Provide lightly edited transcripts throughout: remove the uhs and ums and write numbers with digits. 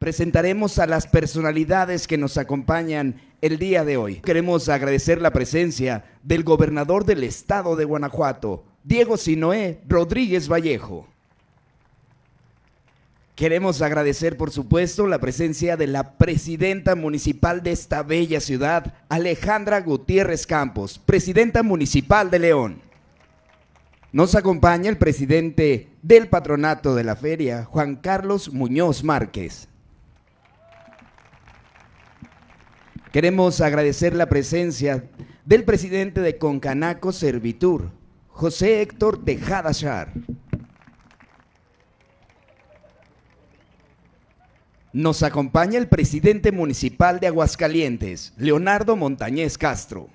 Presentaremos a las personalidades que nos acompañan el día de hoy. Queremos agradecer la presencia del gobernador del estado de Guanajuato, Diego Sinoé Rodríguez Vallejo. Queremos agradecer, por supuesto, la presencia de la presidenta municipal de esta bella ciudad, Alejandra Gutiérrez Campos, presidenta municipal de León. Nos acompaña el presidente del patronato de la feria, Juan Carlos Muñoz Márquez. Queremos agradecer la presencia del presidente de Concanaco Servitur, José Héctor Tejada Char. Nos acompaña el presidente municipal de Aguascalientes, Leonardo Montañez Castro.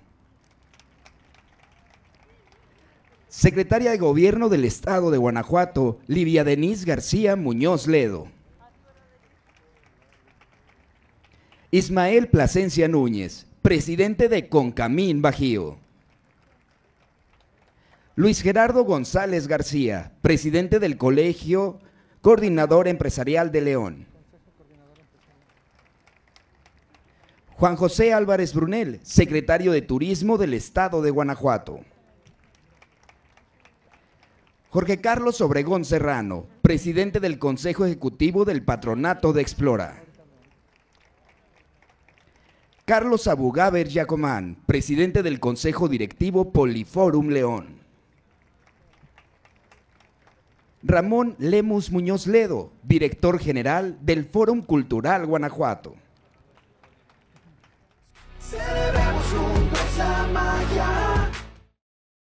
Secretaria de Gobierno del Estado de Guanajuato, Livia Denise García Muñoz Ledo. Ismael Plasencia Núñez, presidente de Concamín Bajío. Luis Gerardo González García, presidente del Colegio Coordinador Empresarial de León. Juan José Álvarez Brunel, secretario de Turismo del Estado de Guanajuato. Jorge Carlos Obregón Serrano, presidente del Consejo Ejecutivo del Patronato de Explora. Carlos Abugaber Yacomán, presidente del Consejo Directivo Poliforum León. Ramón Lemus Muñoz Ledo, director general del Fórum Cultural Guanajuato.